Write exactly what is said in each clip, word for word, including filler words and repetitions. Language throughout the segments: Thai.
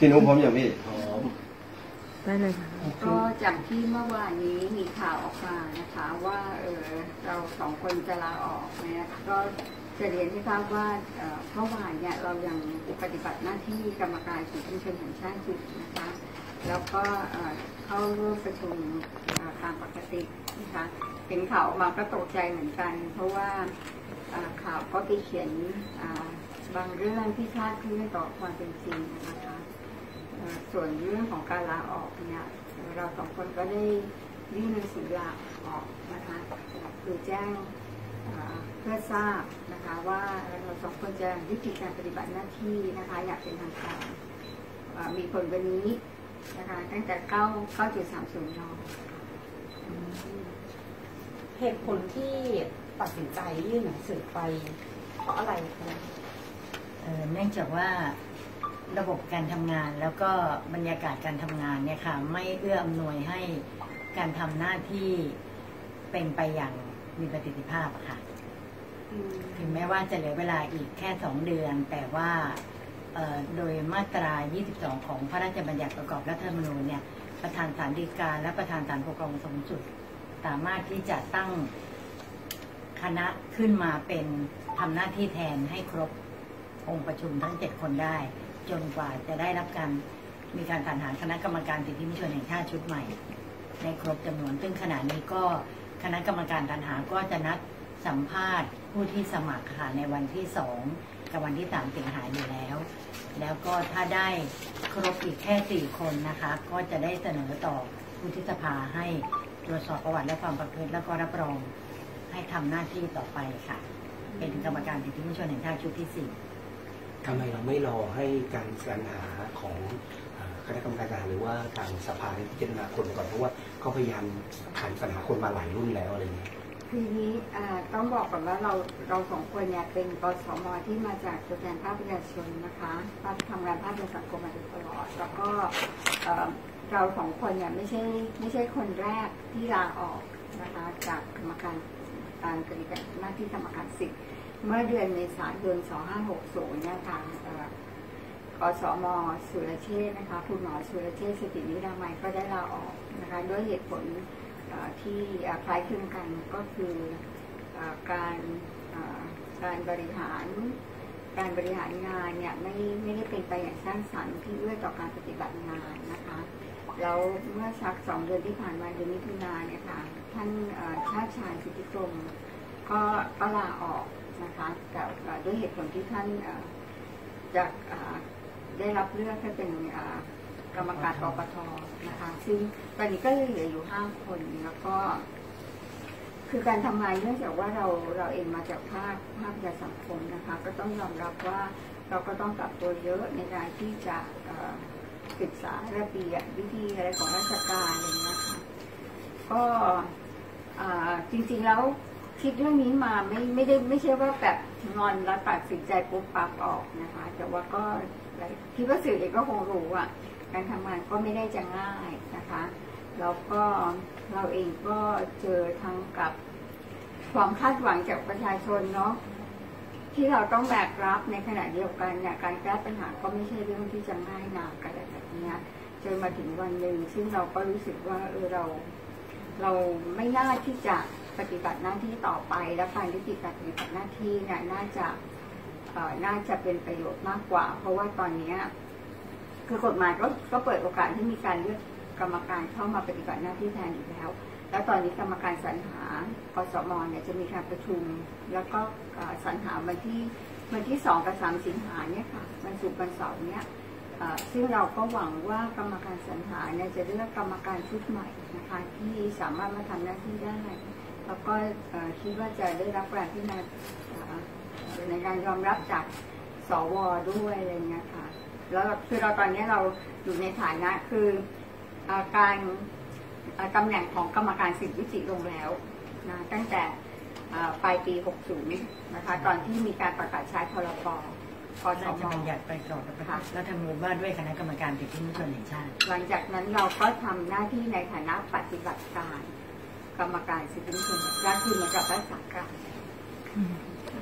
พี่นุ้งพร้อมอย่างพี่พร้อมได้เลยค่ะก็จากที่เมื่อวานนี้มีข่าวออกมานะคะว่าเออเราสองคนจะลาออกเนี่ยก็จะเรียนให้ทราบว่าเมื่อวานเนี่ยเรายังปฏิบัติหน้าที่กรรมการสิทธิมนุษยชนแห่งชาติอยู่นะคะแล้วก็เข้าร่วมประชุมตามปกตินะคะเห็นข่าวออกมาก็ตกใจเหมือนกันเพราะว่าข่าวก็ไปเขียนบางเรื่องที่คลาดเคลื่อนต่อความเป็นจริงนะคะส่วนเรื่องของการลาออกเนี่ยเราสองคนก็ได้ยื่นหนังสือลาออกนะคะคือแจ้งเพื่อทราบนะคะว่าเราสองคนจะยุติการปฏิบัติหน้าที่นะคะอยากเป็นทางการมีผลวันนี้นะคะตั้งแต่เก้าเก้าจุดสามศูนย์นเหตุผลที่ตัดสินใจยื่นหนังสือไปเพราะอะไรคะเนื่องจากว่าระบบการทำงานแล้วก็บรรยากาศการทำงานเนี่ยค่ะไม่เอื้ออำนวยให้การทำหน้าที่เป็นไปอย่างมีประสิทธิภาพค่ะถึงแม้ว่าจะเหลือเวลาอีกแค่สองเดือนแต่ว่าโดยมาตรายี่สิบสองของพระราชบัญญัติประกอบรัฐธรรมนูญเนี่ยประธานศาลฎีกาและประธานศาลปกครองสูงสุดสามารถที่จะตั้งคณะขึ้นมาเป็นทำหน้าที่แทนให้ครบองค์ประชุมทั้งเจ็ดคนได้จนกว่าจะได้รับการมีการสรรหาคณะกรรมการสิทธิมนุษยชนแห่งชาติชุดใหม่ในครบจำนวนซึ่งขณะนี้ก็คณะกรรมการสรรหาก็จะนัดสัมภาษณ์ผู้ที่สมัครค่ะในวันที่สองกับวันที่สามสิงหาอยู่แล้วแล้วก็ถ้าได้ครบอีกแค่สี่คนนะคะก็จะได้เสนอต่อวุฒิสภาให้ตรวจสอบประวัติและความประพฤติแล้วก็รับรองให้ทำหน้าที่ต่อไปค่ะเป็นกรรมการสิทธิมนุษยชนแห่งชาติชุดที่สี่ทำไมเราไม่รอให้การสรรหาของคณะกรรมการสรรหาหรือว่าทางสภาพิจารณาคนก่อนเพราะว่าเขาพยายามขันสรรหาคนมาหลายรุ่นแล้วอะไรเงี้ยทีนี้ต้องบอกก่อนว่าเราเราสองคนเนี่ยเป็นกสม.ที่มาจากตัวแทนภาคประชาชนนะคะทำงานภาคประชาสังคมมาโดยตลอดแล้วก็เราสองคนเนี่ยไม่ใช่ไม่ใช่คนแรกที่ลาออกนะคะจากกรรมการการปฏิบัติหน้าที่กรรมการสิทธิ์เมื่อเดือนเมษายนสองห้าหกศูนย์เนี่ยทางกสม.สุรเชษฐ์นะคะคุณหมอสุรเชษฐ์สตินิรามัยก็ได้ลาออกนะคะด้วยเหตุผลที่คล้ายคลึงกันก็คือการการบริหารการบริหารงานเนี่ยไม่ไม่ได้เป็นไปอย่างสร้างสรรค์ที่เอื้อต่อการปฏิบัติงานนะคะแล้วเมื่อสักสองเดือนที่ผ่านมาเดือนมิถุนายนเนี่ยค่ะท่านชาติชายสิทธิกรมก็ก็ลาออกนะคะแต่ด้วยเหตุผลที่ท่านจะได้รับเลือกให้เป็นกรรมการปปท.นะคะซึ่งตอนนี้ก็เหลืออยู่ห้าคนแล้วก็คือการทำงานเนื่องจากว่าเราเราเองมาจากภาคภาคประชาสังคมนะคะก็ต้องยอมรับว่าเราก็ต้องปรับตัวเยอะในการที่จะศึกษาระเบียบวิธีอะไรของราชการอะไรเงี้ยค่ะก็จริงๆแล้วคิดเรื่องนี้มาไม่ไม่ได้ไม่ใช่ว่าแบบงอนแล้วตัดสินใจปุ๊บปั๊บออกนะคะแต่ว่าก็คิดว่าสื่อเองก็คงรู้อ่ะการทำงานก็ไม่ได้จะง่ายนะคะแล้วก็เราเองก็เจอทั้งกับความคาดหวังจากประชาชนเนาะที่เราต้องแบกรับในขณะเดียวกันเนี่ยการแก้ปัญหาก็ไม่ใช่เรื่องที่จะง่ายนักอะไรแบบนี้จนมาถึงวันหนึ่งซึ่งเราก็รู้สึกว่าเออเราเราไม่น่าที่จะปฏิบัติหน้าที่ต่อไปและการยุติการปฏิบัติหน้าที่เนี่ยน่าจะน่าจะเป็นประโยชน์มากกว่าเพราะว่าตอนนี้คือกฎหมายก็ก็เปิดโอกาสให้มีการเลือกกรรมการเข้ามาปฏิบัติหน้าที่แทนอยู่แล้วแล้วตอนนี้กรรมการสรรหากสม.เนี่ยจะมีการประชุมแล้วก็สรรหาวันที่วันที่สองกับสามสิงหาเนี่ยค่ะวันศุกร์วันเสาร์เนี่ยซึ่งเราก็หวังว่ากรรมการสรรหาเนี่ยจะเลือกกรรมการชุดใหม่นะคะที่สามารถมาทำหน้าที่ได้แล้วก็คิดว่าจะได้รับการพิจารณาในการยอมรับจากสว.ด้วยอะไรเงี้ยค่ะแล้วคือเราตอนนี้เราอยู่ในฐานะคือการตำแหน่งของกรรมการสิทธิยุติลงแล้วนะตั้งแต่ปลายปีหกสิบนะคะตอนที่มีการประกาศใช้พรบกสม. บัญญัติประกอบรัฐธรรมนูญว่าด้วยคณะกรรมการสิทธิมนุษยชนแห่งชาติหลังจากนั้นเราก็ทำหน้าที่ในฐานะปฏิบัติการกรรมการสิทธิมนุษยชนและคือเหมือนกับรักษาการ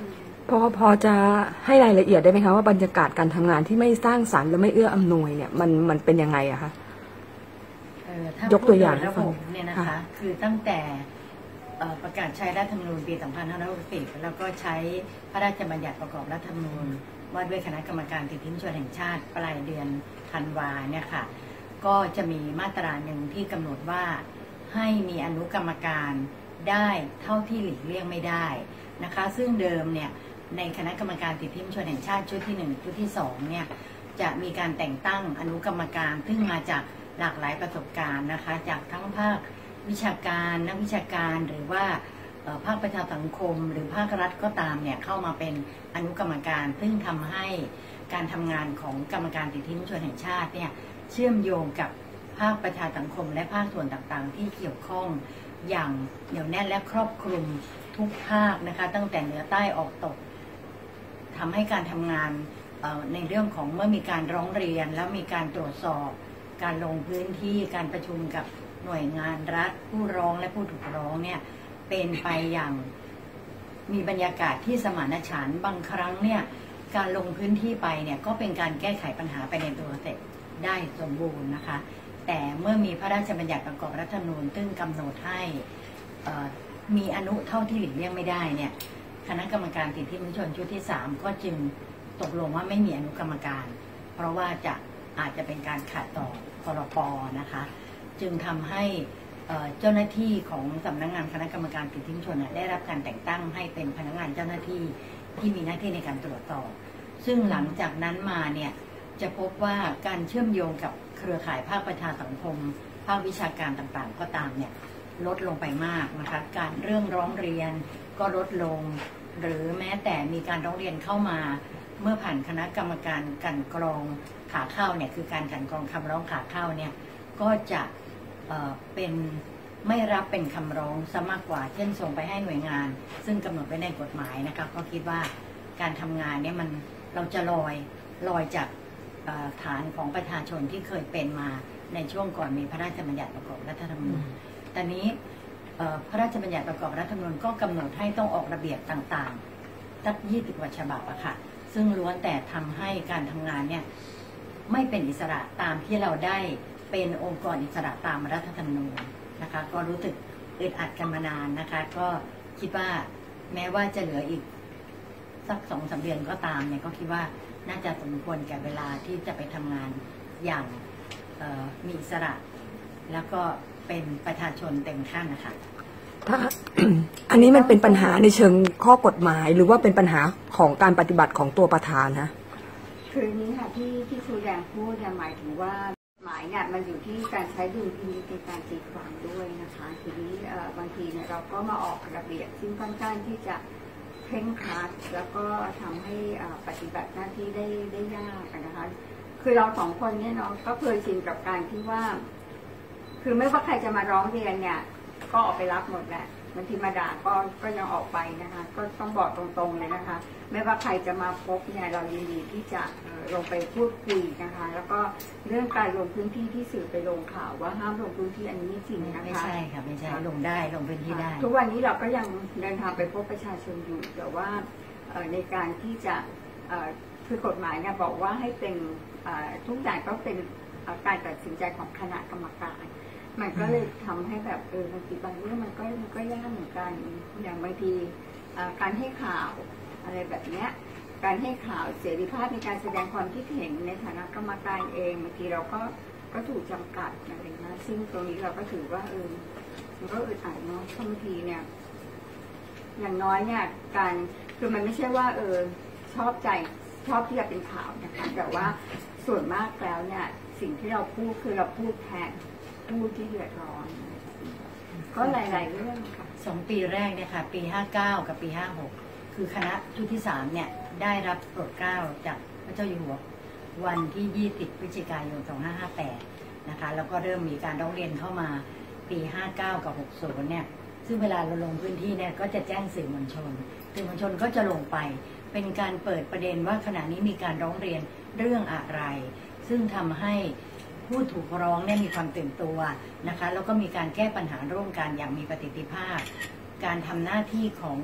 พอพอจะให้รายละเอียดได้ไหมคะว่าบรรยากาศการทำงานที่ไม่สร้างสรรค์และไม่เอื้ออำนวยเนี่ยมันมันเป็นยังไงอะคะยกตัวอย่างให้ฟังเนี่ยนะคะคือตั้งแต่ประกาศใช้รัฐธรรมนูญปี สองพันห้าร้อยหกสิบ แล้วก็ใช้พระราชบัญญัติประกอบรัฐธรรมนูญว่าด้วยคณะกรรมการสิทธิมนุษยชนแห่งชาติปลายเดือนธันวาเนี่ยค่ะก็จะมีมาตราหนึ่งที่กำหนดว่าให้มีอนุกรรมการได้เท่าที่หลีกเลี่ยงไม่ได้นะคะซึ่งเดิมเนี่ยในคณะกรรมการสิทธิมนุษยชนแห่งชาติชุดที่หนึ่งชุดที่สองเนี่ยจะมีการแต่งตั้งอนุกรรมการซึ่งมาจากหลากหลายประสบการณ์นะคะจากทั้งภาควิชาการนักวิชาการหรือว่าภาคประชาสังคมหรือภาครัฐก็ตามเนี่ยเข้ามาเป็นอนุกรรมการซึ่งทำให้การทำงานของกรรมการสิทธิมนุษยชนแห่งชาติเนี่ยเชื่อมโยงกับภาคประชาสังคมและภาคส่วนต่างๆที่เกี่ยวข้องอย่างเหนียวแน่นและครอบคลุมทุกภาคนะคะตั้งแต่เหนือใต้ออกตกทำให้การทำงานในเรื่องของเมื่อมีการร้องเรียนแล้วมีการตรวจสอบการลงพื้นที่การประชุมกับหน่วยงานรัฐผู้ร้องและผู้ถูกร้องเนี่ยเป็นไปอย่างมีบรรยากาศที่สมานฉันท์บางครั้งเนี่ยการลงพื้นที่ไปเนี่ยก็เป็นการแก้ไขปัญหาไปในตัวเสร็จได้สมบูรณ์นะคะแต่เมื่อมีพระราชบัญญัติประกอบรัฐธรรมนูญซึ่งกำหนดให้มีอนุเท่าที่หลีกเลี่ยงไม่ได้เนี่ยคณะกรรมการสิทธิมนุษยชนชุดที่สามก็จึงตกลงว่าไม่มีอนุกรรมการเพราะว่าจะอาจจะเป็นการขัดต่อพรป.นะคะจึงทำให้เจ้าหน้าที่ของสำนักงานคณะกรรมการสิทธิมนุษยชนได้รับการแต่งตั้งให้เป็นพนักงานเจ้าหน้าที่ที่มีหน้าที่ในการตรวจสอบซึ่งหลังจากนั้นมาเนี่ยจะพบว่าการเชื่อมโยงกับเครือข่ายภาคประชาสังคมภาควิชาการต่างๆก็ตามเนี่ยลดลงไปมากนะคะการเรื่องร้องเรียนก็ลดลงหรือแม้แต่มีการร้องเรียนเข้ามาเมื่อผ่านคณะกรรมการกลั่นกรองขาเข้าเนี่ยคือการกลั่นกรองคำร้องขาเข้าเนี่ยก็จะเอ่อเป็นไม่รับเป็นคำร้องซะมากกว่าเช่นส่งไปให้หน่วยงานซึ่งกำหนดไว้ในกฎหมายนะคะก็คิดว่าการทำงานเนี่ยมันเราจะลอยลอยจากฐานของประชาชนที่เคยเป็นมาในช่วงก่อนมีพระราชบัญญัติประกอบรัฐธรรมนูญตอนนี้พระราชบัญญัติประกอบรัฐธรรมนูญก็กำหนดให้ต้องออกระเบียบต่างๆสักยี่สิบกว่าฉบับอะค่ะซึ่งล้วนแต่ทำให้การทำงานเนี่ยไม่เป็นอิสระตามที่เราได้เป็นองค์กรอิสระตามรัฐธรรมนูญนะคะก็รู้สึกอึดอัดกันมานานนะคะก็คิดว่าแม้ว่าจะเหลืออีกสักสองสามเดือนก็ตามเนี่ยก็คิดว่าน่าจะสมควรแก่เวลาที่จะไปทำงานอย่างมีอิสระแล้วก็เป็นประชาชนเต็มขั้นนะคะถ้า อันนี้มันเป็นปัญหาในเชิงข้อกฎหมายหรือว่าเป็นปัญหาของการปฏิบัติของตัวประธานฮะคือนี้ค่ะที่ที่ครูแดงพูดเนี่ยหมายถึงว่าหมายเนี่ยมันอยู่ที่การใช้ดุลพินิจในการตีความด้วยนะคะทีนี้บางทีเนี่ยเราก็มาออกระเบียบซึ่งค่อนข้างที่จะเคร่งครัดแล้วก็ทำให้ปฏิบัติหน้าที่ได้ได้ยากนะคะคือเราสองคนเนี่ยเนาะก็เคยชินกับการที่ว่าคือไม่ว่าใครจะมาร้องเรียนเนี่ยก็ออกไปรับหมดแหละบางทีมาด่าก็ก็ยังออกไปนะคะก็ต้องบอกตรงๆเลยนะคะไม่ว่าใครจะมาพบเนี่ยเรายินดีที่จะลงไปพูดคุยนะคะแล้วก็เรื่องการลงพื้นที่ที่สื่อไปลงข่าวว่าห้ามลงพื้นที่อันนี้จริงนะคะไม่ใช่ค่ะไม่ใช่ลงได้ลงพื้นที่ได้ทุกวันนี้เราก็ยังเดินทางไปพบประชาชนอยู่แต่ว่าในการที่จะคือกฎหมายเนี่ยบอกว่าให้เป็นทุกอย่างก็เป็นการตัดสินใจของคณะกรรมการมันก็เลยทำให้แบบเออบางทีบางเรื่องมันก็มันก็ยากเหมือนกันอย่างบางทีการให้ข่าวอะไรแบบเนี้ยการให้ข่าวเสรีภาพในการแสดงความคิดเห็นในฐานะกรรมการเองบางทีเราก็ก็ถูกจำกัดอะไรนะซึ่งตรงนี้เราก็ถือว่าเออมันก็อึดอัดเนาะบางทีเนี่ยอย่างน้อยเนี่ยการคือมันไม่ใช่ว่าเออชอบใจชอบที่จะเป็นข่าวนะคะแต่ว่าส่วนมากแล้วเนี่ยสิ่งที่เราพูดคือเราพูดแทนผู้ที่เดือดร้อนก็หลายๆเรื่องค่ะสองปีแรกเนี่ยค่ะปีห้าเก้ากับปีห้าหกคือคณะชุดที่สามเนี่ยได้รับโปรดเกล้าจากพระเจ้าอยู่หัววันที่ยี่สิบพฤศจิกายนสองพันห้าร้อยห้าสิบแปดนะคะแล้วก็เริ่มมีการร้องเรียนเข้ามาปีห้าเก้ากับหกสิบเนี่ยซึ่งเวลาเราลงพื้นที่เนี่ยก็จะแจ้งสื่อมวลชนสื่อมวลชนก็จะลงไปเป็นการเปิดประเด็นว่าขณะนี้มีการร้องเรียนเรื่องอะไรซึ่งทำให้ผู้ถูกร้องเนี่ยมีความตื่นตัวนะคะแล้วก็มีการแก้ปัญหาร่วมกันอย่างมีประสิทธิภาพการทำหน้าที่ของ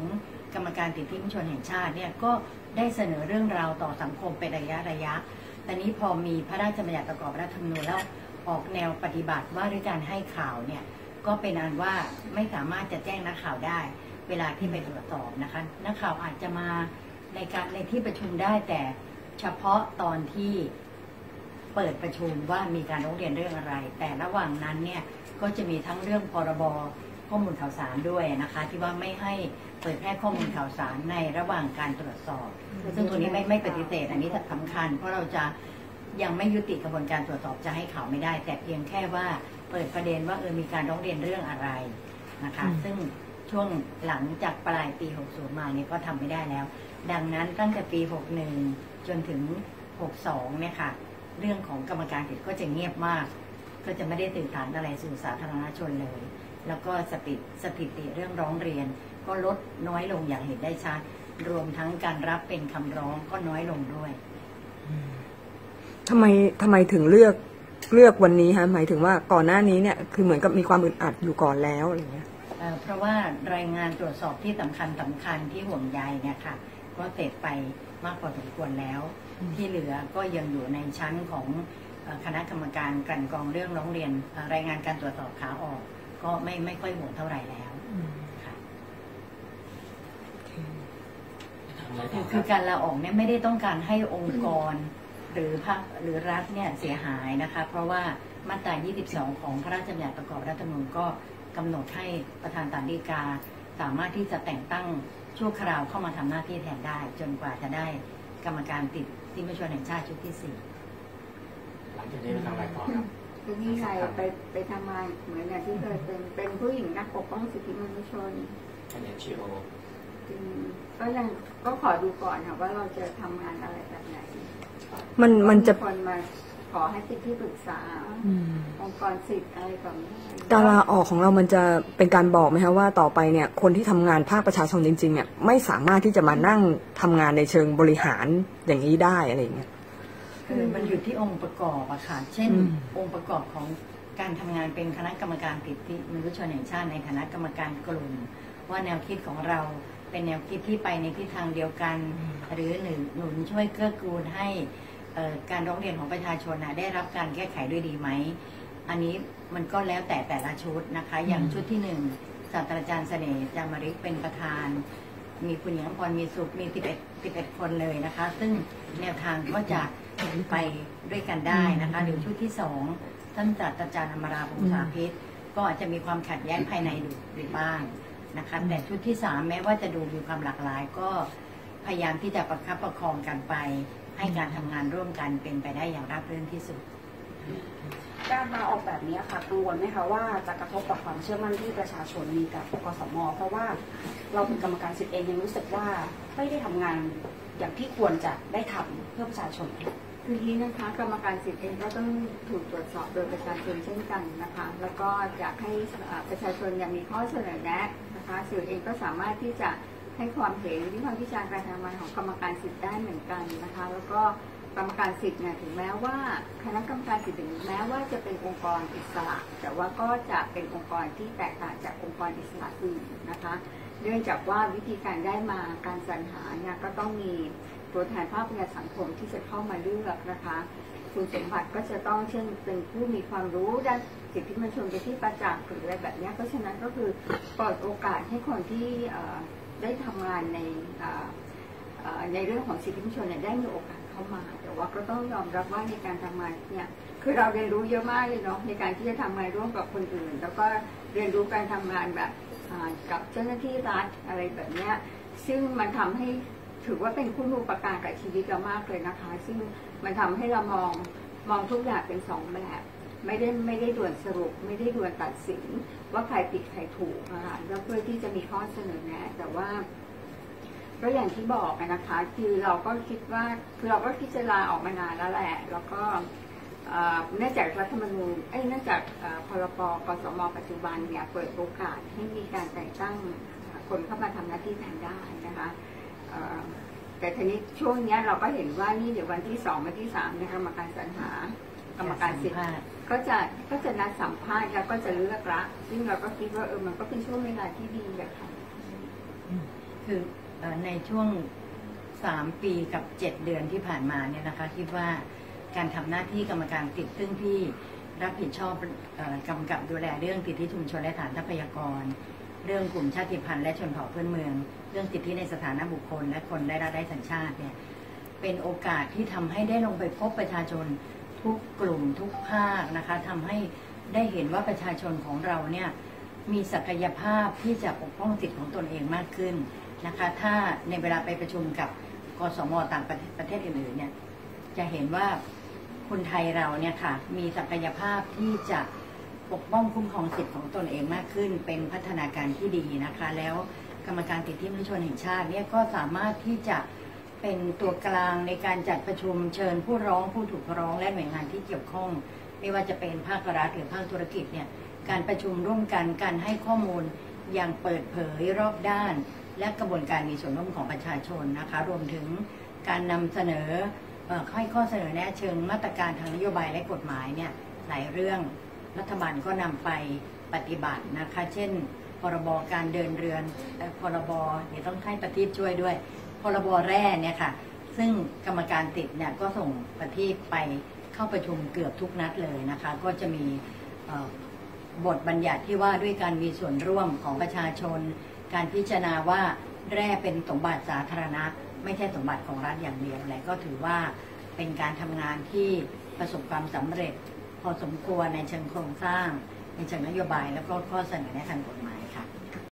กรรมการสิทธิมนุษยชนแห่งชาติเนี่ยก็ได้เสนอเรื่องราวต่อสังคมเป็นระยะระยะแต่นี้พอมีพระราชบัญญัติประกอบรัฐธรรมนูญแล้วออกแนวปฏิบัติว่าด้วยการให้ข่าวเนี่ยก็เป็นอันว่าไม่สามารถจะแจ้งนักข่าวได้เวลาที่ไปตรวจสอบนะคะนักข่าวอาจจะมาในการในที่ประชุมได้แต่เฉพาะตอนที่เปิดประชุมว่ามีการร้องเรียนเรื่องอะไรแต่ระหว่างนั้นเนี่ยก็จะมีทั้งเรื่องพรบข้อมูลข่าวสารด้วยนะคะที่ว่าไม่ให้เผยแพร่ข้อมูลข่าวสารในระหว่างการตรวจสอบซึ่งตัวนี้ไม่ไม่ปฏิเสธอันนี้สำคัญเพราะเราจะยังไม่ยุติกระบวนการตรวจสอบจะให้ข่าวไม่ได้แต่เพียงแค่ว่าเปิดประเด็นว่าเออมีการร้องเรียนเรื่องอะไรนะคะซึ่งช่วงหลังจากปลายปีหกสิบมาเนี่ยก็ทำไม่ได้แล้วดังนั้นตั้งแต่ปีหกสิบเอ็ดจนถึงหกสิบสองเนี่ยค่ะเรื่องของกรรมการสิทธิ์ก็จะเงียบมากก็จะไม่ได้สื่อสารอะไรสู่สาธารณชนเลยแล้วก็สถิติสถิติเรื่องร้องเรียนก็ลดน้อยลงอย่างเห็นได้ชัดรวมทั้งการรับเป็นคำร้องก็น้อยลงด้วยทำไมทำไมถึงเลือกเลือกวันนี้คะหมายถึงว่าก่อนหน้านี้เนี่ยคือเหมือนกับมีความอึดอัดอยู่ก่อนแล้วอะไรเงี้ยเพราะว่ารายงานตรวจสอบที่สำคัญสำคัญที่ห่วงใยเนี่ยค่ะก็เสร็จไปมากพอสมควรแล้วที่เหลือก็ยังอยู่ในชั้นของคณะกรรมการกลั่นกรองเรื่องร้องเรียนรายงานการตรวจสอบขาออกก็ไม่ไม่ค่อยห่วงเท่าไหร่แล้วค่ะคือคือการลาออกเนี่ยไม่ได้ต้องการให้องค์กรหรือพรรคหรือรัฐเนี่ยเสียหายนะคะเพราะว่ามาตรายี่สิบสองของพระราชบัญญัติประกอบรัฐธรรมนูญก็กำหนดให้ประธานศาลฎีกาสามารถที่จะแต่งตั้งชั่วคราวเข้ามาทำหน้าที่แทนได้จนกว่าจะได้กรรมการสิทธิมนุษยชนแห่งชาติชุดที่สี่หลังจากนี้เราทำอะไรต่อครับทีนี้ใครไปไปทำงานเหมือนอย่างที่เคยเป็นเป็นผู้หญิงนักปกป้องสิทธิมนุษยชนเป็น เอ็น จี โอก็ยังก็ขอดูก่อนค่ะว่าเราจะทำงานอะไรแบบไหนมันมันจะคนมาขอให้เป็นที่ปรึกษาองค์กรสิทธิ์อะไรแบบนี้การลาออกของเรามันจะเป็นการบอกไหมคะว่าต่อไปเนี่ยคนที่ทำงานภาคประชาชนจริงๆเนี่ยไม่สามารถที่จะมานั่งทำงานในเชิงบริหารอย่างนี้ได้อะไรอย่างเงี้ยคือมันอยู่ที่องค์ประกอบอะค่ะเช่นองค์ประกอบของการทำงานเป็นคณะกรรมการสิทธิมนุษยชนแห่งชาติในฐานะกรรมการกลุ่มว่าแนวคิดของเราเป็นแนวคิดที่ไปในทิศทางเดียวกันหรือหนุนหนุนช่วยเกื้อกูลให้การร้องเรียนของประชาชนได้รับการแก้ไขด้วยดีไหมอันนี้มันก็แล้วแต่แต่ละชุดนะคะอย่างชุดที่หนึ่งศาสตราจารย์เสน่ห์จามริกเป็นประธานมีคุณหญิงอภรณ์มีสุขมีสิบเอ็ด สิบเอ็ดคนเลยนะคะซึ่งแนวทางก็จะไปด้วยกันได้นะคะหรือชุดที่สองท่านศาสตราจารย์อมราพงษาพิษก็อาจจะมีความขัดแย้งภายในอยู่บ้างนะคะแต่ชุดที่สามแม้ว่าจะดูมีความหลากหลายก็พยายามที่จะประคับประคองกันไปให้การทำงานร่วมกันเป็นไปได้อย่างราบรื่นที่สุดการลาออกแบบนี้ค่ะกังวลไหมคะว่าจะกระทบต่อความเชื่อมั่นที่ประชาชนมีกับกสม.เพราะว่าเราเป็นกรรมการสิทธิ์เองยังรู้สึกว่าไม่ได้ทำงานอย่างที่ควรจะได้ทำเพื่อประชาชนคือที่นะคะกรรมการสิทธิ์เองก็ต้องถูกตรวจสอบโดยประชาชนเช่นกันนะคะแล้วก็อยากให้ประชาชนยังมีข้อเสนอแนะนะคะสื่อเองก็สามารถที่จะให้ความเห็นวิพากษ์วิจารณ์การทำงานของกรรมการสิทธิ์ได้เหมือนกันนะคะแล้วก็กรรมการสิทธิ์เนี่ยถึงแม้ว่าคณะกรรมการสิทธิ์ถึงแม้ว่าจะเป็นองค์กรอิสระแต่ว่าก็จะเป็นองค์กรที่แตกต่างจากองค์กรอิสระอื่นนะคะเนื่องจากว่าวิธีการได้มาการสรรหาเนี่ยก็ต้องมีตัวแทนภาคประชาสังคมที่จะเข้ามาเลือกนะคะคุณสมบัติก็จะต้องเช่นเป็นผู้มีความรู้ด้านสิทธิมนุษยชนเป็นที่ประจักษ์หรืออะไรแบบนี้เพราะฉะนั้นก็คือเปิดโอกาสให้คนที่ได้ทำงานในในเรื่องของสิทธิมนุษยชนได้มีโอกาสเข้ามาแต่ว่าก็ต้องยอมรับว่าในการทำงานเนี่ยคือเราเรียนรู้เยอะมากเลยเนาะในการที่จะทำงานร่วมกับคนอื่นแล้วก็เรียนรู้การทำงานแบบกับเจ้าหน้าที่รัฐอะไรแบบนี้ซึ่งมันทำให้ถือว่าเป็นคุณูปการกับชีวิตเรามากเลยนะคะซึ่งมันทำให้เรามองมองทุกอย่างเป็นสองแบบไม่ได้ไม่ได้ด่วนสรุปไม่ได้ด่วนตัดสินว่าใครผิดใครถูกนะคะแล้วเพื่อที่จะมีข้อเสนอแนะแต่ว่าก็อย่างที่บอกนะคะคือเราก็คิดว่าคือเราก็คิดจะลาออกมานานแล้วแหละแล้วก็เนื่องจากรัฐธรรมนูญเอ้ยเนื่องจากพรบกสม.ปัจจุบันเนี่ยเปิดโอกาสให้มีการแต่งตั้งคนเข้ามาทำหน้าที่แทนได้นะคะแต่ทีนี้ช่วงนี้เราก็เห็นว่านี่เดี๋ยววันที่สองวันที่สามในกรรมการสรรหากรรมการสิทธิ์ก็จะก็จะนัดสัมภาษณ์แล้วก็จะเลือกละซึ่งเราก็คิดว่าเออมันก็เป็นช่วงเวลาที่ดีเลยค่ะคือในช่วงสามปีกับเจ็ดเดือนที่ผ่านมาเนี่ยนะคะคิดว่าการทำหน้าที่กรรมการติดซึ่งที่รับผิดชอบกำกับดูแลเรื่องสิทธิชุมชนและฐานทรัพยากรเรื่องกลุ่มชาติพันธุ์และชนเผ่าพื้นเมืองเรื่องสิทธิในสถานะบุคคลและคนได้รับได้สัญชาติเนี่ยเป็นโอกาสที่ทำให้ได้ลงไปพบประชาชนทุกกลุ่มทุกภาคนะคะทำให้ได้เห็นว่าประชาชนของเราเนี่ยมีศักยภาพที่จะปกป้องสิทธิของตนเองมากขึ้นนะคะถ้าในเวลาไปประชุมกับกสม.ต่างประเทศประเทศอื่นๆเนี่ยจะเห็นว่าคนไทยเราเนี่ยค่ะมีศักยภาพที่จะปกป้องคุ้มครองสิทธิของตนเองมากขึ้นเป็นพัฒนาการที่ดีนะคะแล้วกรรมการสิทธิมนุษยชนแห่งชาติเนี่ยก็สามารถที่จะเป็นตัวกลางในการจัดประชุมเชิญผู้ร้องผู้ถูกร้องและหน่วยงานที่เกี่ยวข้องไม่ว่าจะเป็นภาครัฐหรือภาคธุรกิจเนี่ยการประชุมร่วมกันการให้ข้อมูลอย่างเปิดเผยรอบด้านและกระบวนการมีส่วนร่วมของประชาชนนะคะรวมถึงการนำเสนอให้ข้อเสนอแนะเชิงมาตรการทางนโยบายและกฎหมายเนี่ยหลายเรื่องรัฐบาลก็นำไปปฏิบัตินะคะเช่นพรบการเดินเรือนพรบเดี๋ยวต้องให้ประทีปช่วยด้วยพรบแร่เนี่ยค่ะซึ่งกรรมการติดเนี่ยก็ส่งประทีปไปเข้าประชุมเกือบทุกนัดเลยนะคะก็จะมีบทบัญญัติที่ว่าด้วยการมีส่วนร่วมของประชาชนการพิจารณาว่าแร่เป็นสมบัติสาธารณะไม่ใช่สมบัติของรัฐอย่างเดียวและก็ถือว่าเป็นการทำงานที่ประสบความสำเร็จพอสมควรในเชิงโครงสร้างในเชิงนโยบายแล้วก็ข้อเสนอแนะทางกฎหมายค่ะ